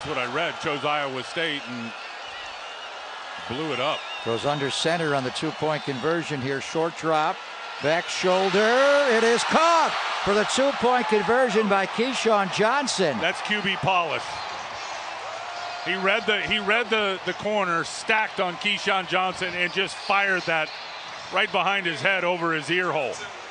what I read. Chose Iowa State and blew it up. Goes under center on the two-point conversion here. Short drop, back shoulder. It is caught for the two-point conversion by KeeSean Johnson. That's QB polish. He read the corner stacked on KeeSean Johnson and just fired that right behind his head over his ear hole.